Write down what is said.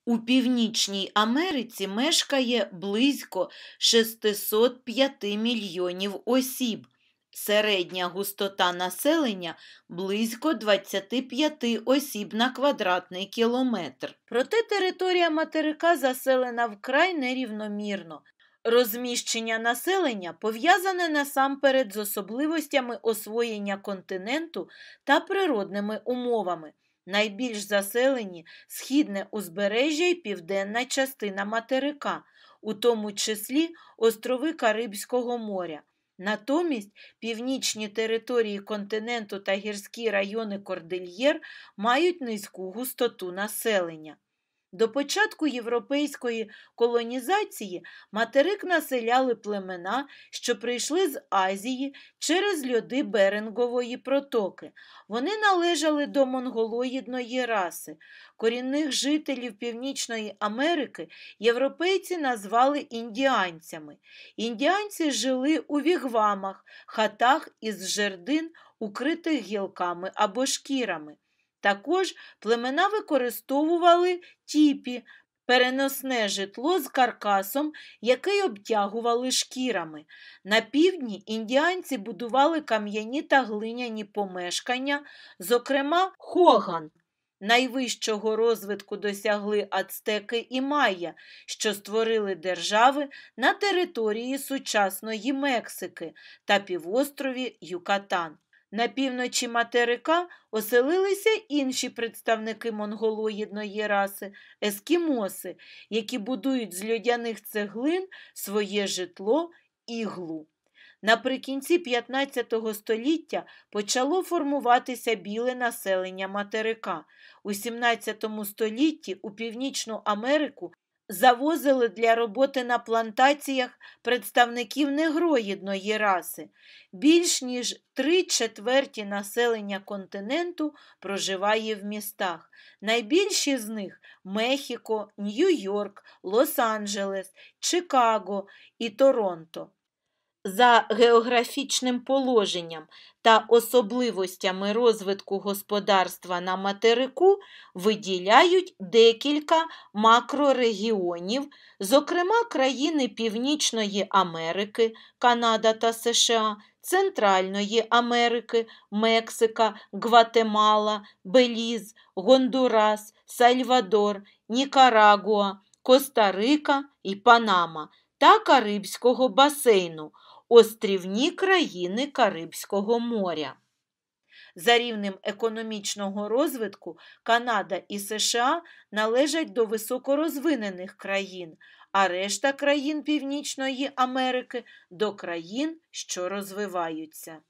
У Північній Америці мешкає близько 605 мільйонів осіб. Середня густота населення – близько 25 осіб на квадратний кілометр. Проте територія материка заселена вкрай нерівномірно. Розміщення населення пов'язане насамперед з особливостями освоєння континенту та природними умовами. Найбільш заселені східне узбережжя і південна частина материка, у тому числі острови Карибського моря. Натомість північні території континенту та гірські райони Кордильєр мають низьку густоту населення. До початку європейської колонізації материк населяли племена, що прийшли з Азії через льоди Берингової протоки. Вони належали до монголоїдної раси. Корінних жителів Північної Америки європейці назвали індіанцями. Індіанці жили у вігвамах, хатах із жердин, укритих гілками або шкірами. Також племена використовували тіпі – переносне житло з каркасом, який обтягували шкірами. На півдні індіанці будували кам'яні та глиняні помешкання, зокрема хоган. Найвищого розвитку досягли ацтеки і майя, що створили держави на території сучасної Мексики та півострові Юкатан. На півночі материка оселилися інші представники монголоїдної раси – ескімоси, які будують з льодяних цеглин своє житло – іглу. Наприкінці 15 століття почало формуватися біле населення материка. У 17 столітті у Північну Америку завозили для роботи на плантаціях представників негроїдної раси. Більш ніж 3/4 населення континенту проживає в містах. Найбільші з них – Мехіко, Нью-Йорк, Лос-Анджелес, Чикаго і Торонто. За географічним положенням та особливостями розвитку господарства на материку виділяють декілька макрорегіонів, зокрема країни Північної Америки, Канада та США, Центральної Америки, Мексика, Гватемала, Беліз, Гондурас, Сальвадор, Нікарагуа, Коста-Рика і Панама та Карибського басейну, острівні країни Карибського моря. За рівнем економічного розвитку Канада і США належать до високорозвинених країн, а решта країн Північної Америки – до країн, що розвиваються.